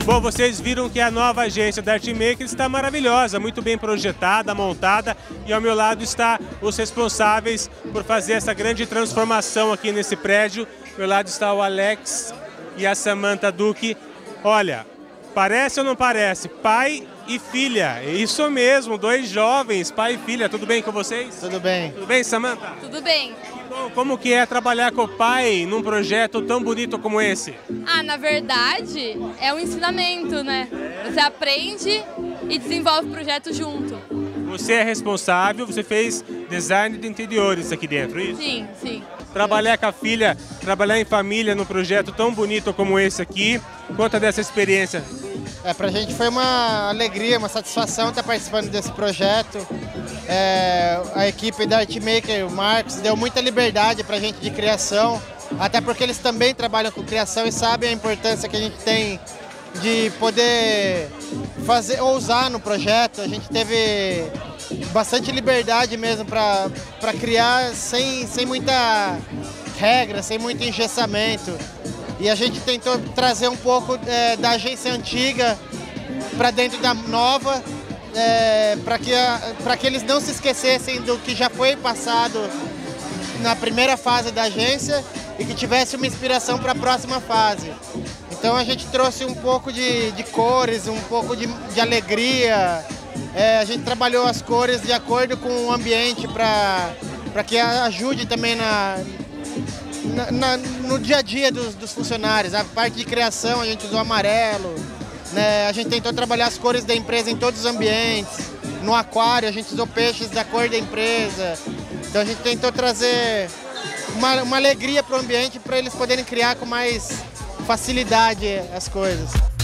Bom, vocês viram que a nova agência da Artmaker está maravilhosa, muito bem projetada, montada, e ao meu lado está os responsáveis por fazer essa grande transformação aqui nesse prédio. Ao meu lado está o Alex e a Samantha Duque. Olha, parece ou não parece? Pai e filha, isso mesmo, dois jovens, pai e filha. Tudo bem com vocês? Tudo bem. Tudo bem, Samantha? Tudo bem. Bom, como que é trabalhar com o pai num projeto tão bonito como esse? Na verdade, é um ensinamento, né? Você aprende e desenvolve o projeto junto. Você é responsável, você fez design de interiores aqui dentro, isso? Sim, sim. Trabalhar com a filha, trabalhar em família num projeto tão bonito como esse aqui, conta dessa experiência. Pra gente foi uma alegria, uma satisfação estar participando desse projeto. A equipe da Artmaker, o Marcos, deu muita liberdade pra gente de criação, até porque eles também trabalham com criação e sabem a importância que a gente tem de poder ousar no projeto. A gente teve bastante liberdade mesmo para criar sem muita regra, sem muito engessamento. E a gente tentou trazer um pouco da agência antiga para dentro da nova, para que eles não se esquecessem do que já foi passado na primeira fase da agência e que tivesse uma inspiração para a próxima fase. Então a gente trouxe um pouco de cores, um pouco de alegria. A gente trabalhou as cores de acordo com o ambiente para que ajude também no dia a dia dos funcionários. A parte de criação a gente usou amarelo, né? A gente tentou trabalhar as cores da empresa em todos os ambientes. No aquário a gente usou peixes da cor da empresa. Então a gente tentou trazer uma alegria para o ambiente para eles poderem criar com mais facilidade as coisas.